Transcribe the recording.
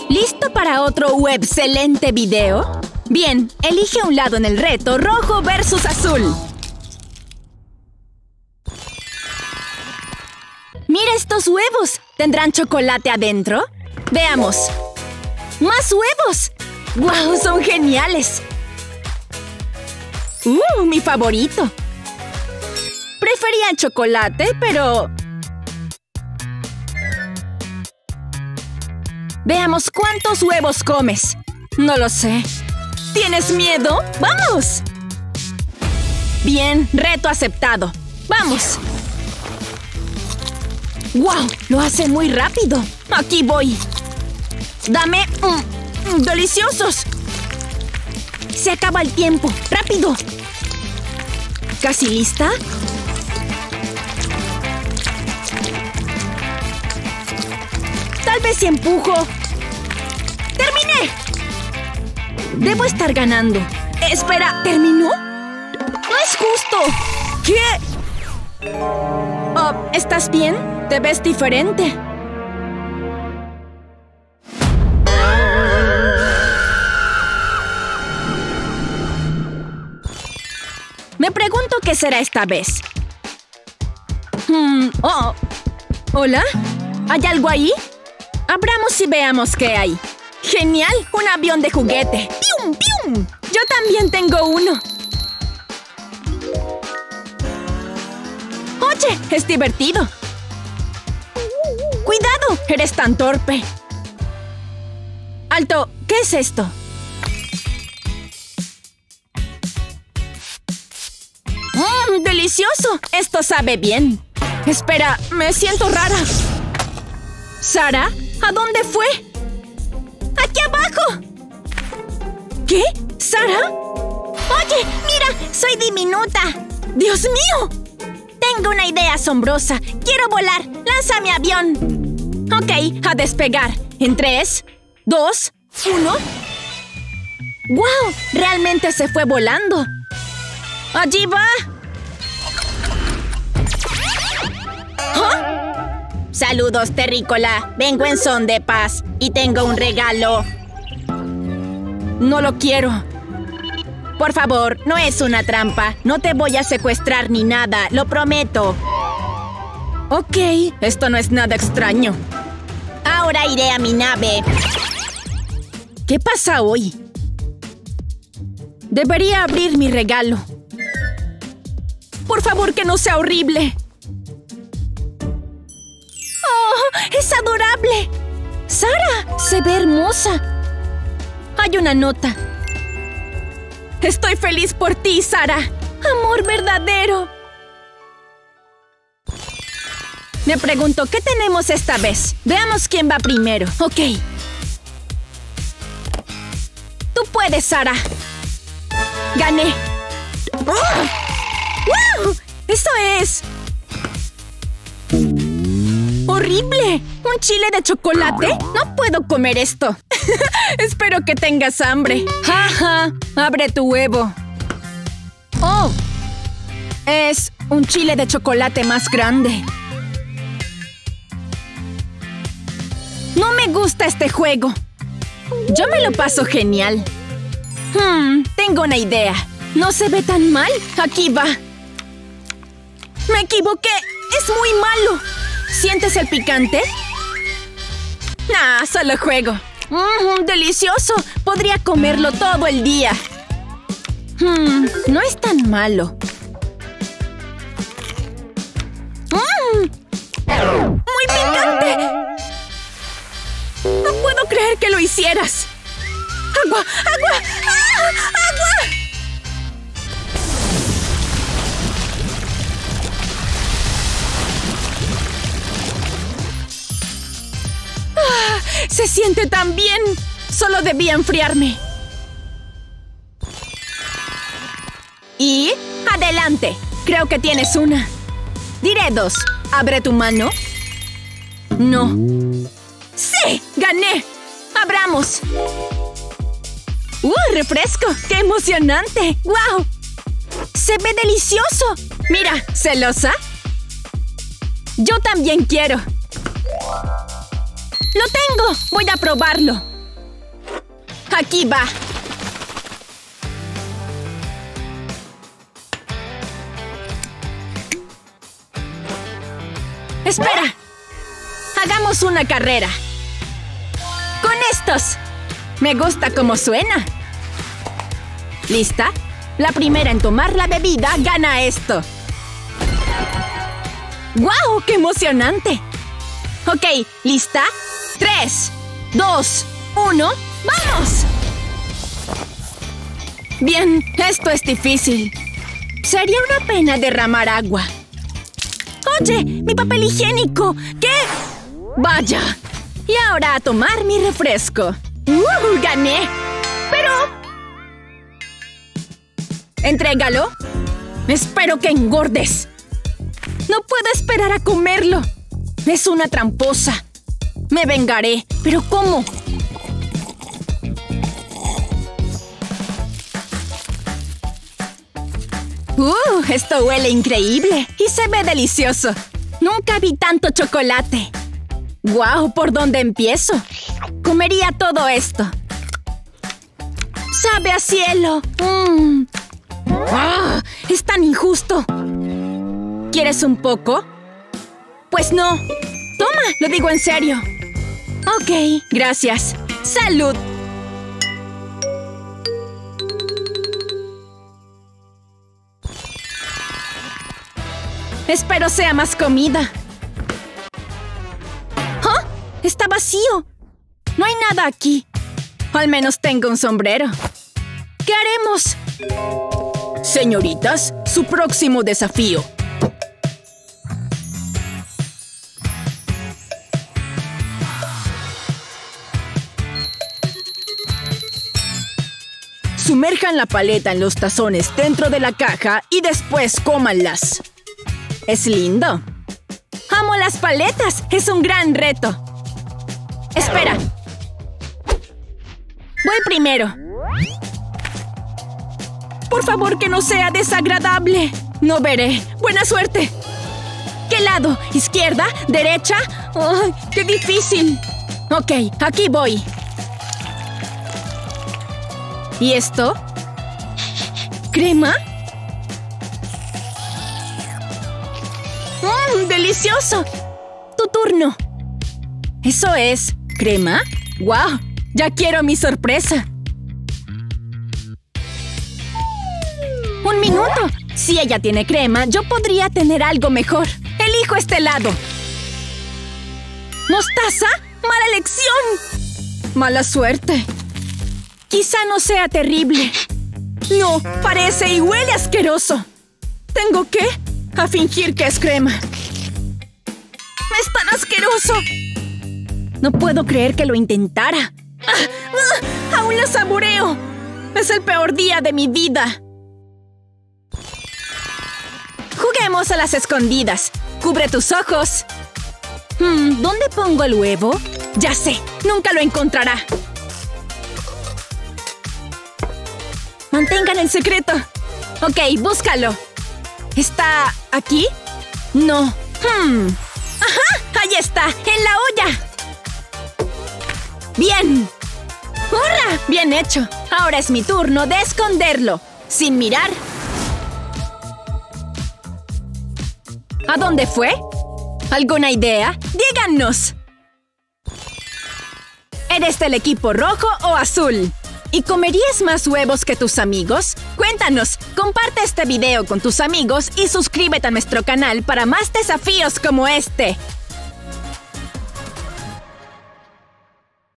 ¿Listo para otro excelente video? Bien, elige un lado en el reto rojo versus azul. ¡Mira estos huevos! ¿Tendrán chocolate adentro? Veamos. ¡Más huevos! ¡Guau! ¡Son geniales! ¡Mi favorito! Prefería el chocolate, pero... Veamos cuántos huevos comes. No lo sé. ¿Tienes miedo? ¡Vamos! Bien, reto aceptado. ¡Vamos! ¡Wow! Lo hace muy rápido. Aquí voy. Dame... ¡deliciosos! Se acaba el tiempo. ¡Rápido! ¿Casi lista? Tal vez si empujo. ¡Terminé! Debo estar ganando. Espera, ¿terminó? ¡No es justo! ¿Qué? Oh, ¿estás bien? Te ves diferente. Me pregunto qué será esta vez. Oh. ¿Hola? ¿Hay algo ahí? Abramos y veamos qué hay. ¡Genial! ¡Un avión de juguete! ¡Pium, pium! Yo también tengo uno. ¡Oye! ¡Es divertido! ¡Cuidado! ¡Eres tan torpe! ¡Alto! ¿Qué es esto? ¡Delicioso! Esto sabe bien. Espera, me siento rara. ¿Sara? ¿A dónde fue? ¡Aquí abajo! ¿Qué? ¿Sara? Oye, mira, soy diminuta. ¡Dios mío! Tengo una idea asombrosa. ¡Quiero volar! ¡Lanza mi avión! Ok, a despegar. En 3, 2, 1... ¡Guau! Realmente se fue volando. ¡Allí va! ¿Ah? Saludos, terrícola. Vengo en son de paz y tengo un regalo. No lo quiero. Por favor, no es una trampa. No te voy a secuestrar ni nada, lo prometo. Ok, esto no es nada extraño. Ahora iré a mi nave. ¿Qué pasa hoy? Debería abrir mi regalo. Por favor, que no sea horrible. ¡Oh! ¡Es adorable! ¡Sara! Se ve hermosa. Hay una nota. Estoy feliz por ti, Sara. Amor verdadero. Me pregunto, ¿qué tenemos esta vez? Veamos quién va primero. Ok. Tú puedes, Sara. Gané. ¡Wow! ¡Eso es! ¡Horrible! ¿Un chile de chocolate? No puedo comer esto. Espero que tengas hambre. ¡Ja! Abre tu huevo. ¡Oh! Es un chile de chocolate más grande. No me gusta este juego. Yo me lo paso genial. Tengo una idea. No se ve tan mal. Aquí va. ¡Me equivoqué! ¡Es muy malo! ¿Sientes el picante? Nah, solo juego. ¡Delicioso! Podría comerlo todo el día. No es tan malo. ¡Muy picante! No puedo creer que lo hicieras. ¡Agua! ¡Agua! ¡Ah! ¡Agua! ¡Se siente tan bien! Solo debía enfriarme. Y... ¡adelante! Creo que tienes una. Diré 2. ¿Abre tu mano? No. ¡Sí! ¡Gané! ¡Abramos! ¡Refresco! ¡Qué emocionante! ¡Guau! ¡Se ve delicioso! Mira, ¿celosa? Yo también quiero. ¡Lo tengo! Voy a probarlo. aquí va. Espera. Hagamos una carrera. Con estos. Me gusta cómo suena. ¿Lista? La primera en tomar la bebida gana esto. ¡Guau! ¡Qué emocionante! Ok, ¿lista? 3, 2, 1, ¡vamos! Bien, esto es difícil. Sería una pena derramar agua. ¡Oye! ¡Mi papel higiénico! ¿Qué? ¡Vaya! Y ahora a tomar mi refresco. ¡Gané! Pero... ¿entrégalo? Espero que engordes. No puedo esperar a comerlo. Es una tramposa. Me vengaré. ¿Pero cómo? Esto huele increíble y se ve delicioso. Nunca vi tanto chocolate. ¡Guau! ¿Por dónde empiezo? Comería todo esto. ¡Sabe a cielo! ¡Ah! ¡Es tan injusto! ¿Quieres un poco? Pues no. Toma, lo digo en serio. Ok, gracias. ¡Salud! Espero sea más comida. ¿Ah? Está vacío. No hay nada aquí. Al menos tengo un sombrero. ¿Qué haremos? Señoritas, su próximo desafío. Sumerjan la paleta en los tazones dentro de la caja y después cómanlas. Es lindo. ¡Amo las paletas! ¡Es un gran reto! ¡Espera! Voy primero. Por favor, que no sea desagradable. No veré. ¡Buena suerte! ¿Qué lado? ¿Izquierda? ¿Derecha? ¡Ay, qué difícil! Ok, aquí voy. ¿Y esto? ¿Crema? ¡Delicioso! Tu turno. ¿Eso es crema? ¡Guau! ¡Ya quiero mi sorpresa! ¡Un minuto! Si ella tiene crema, yo podría tener algo mejor. ¡Elijo este lado! ¿Mostaza? ¡Mala elección! ¡Mala suerte! Quizá no sea terrible. No, parece y huele asqueroso. ¿Tengo que? A fingir que es crema. ¡Es tan asqueroso! No puedo creer que lo intentara. ¡Aún lo saboreo! Es el peor día de mi vida. Juguemos a las escondidas. ¡Cubre tus ojos! ¿Dónde pongo el huevo? Ya sé, nunca lo encontrará. Mantengan el secreto. Ok, búscalo. ¿Está aquí? No. ¡Ajá! ¡Ahí está! ¡En la olla! ¡Bien! ¡Hurra! ¡Bien hecho! Ahora es mi turno de esconderlo. Sin mirar. ¿A dónde fue? ¿Alguna idea? ¡Díganos! ¿Eres del equipo rojo o azul? ¿Y comerías más huevos que tus amigos? Cuéntanos, comparte este video con tus amigos y suscríbete a nuestro canal para más desafíos como este.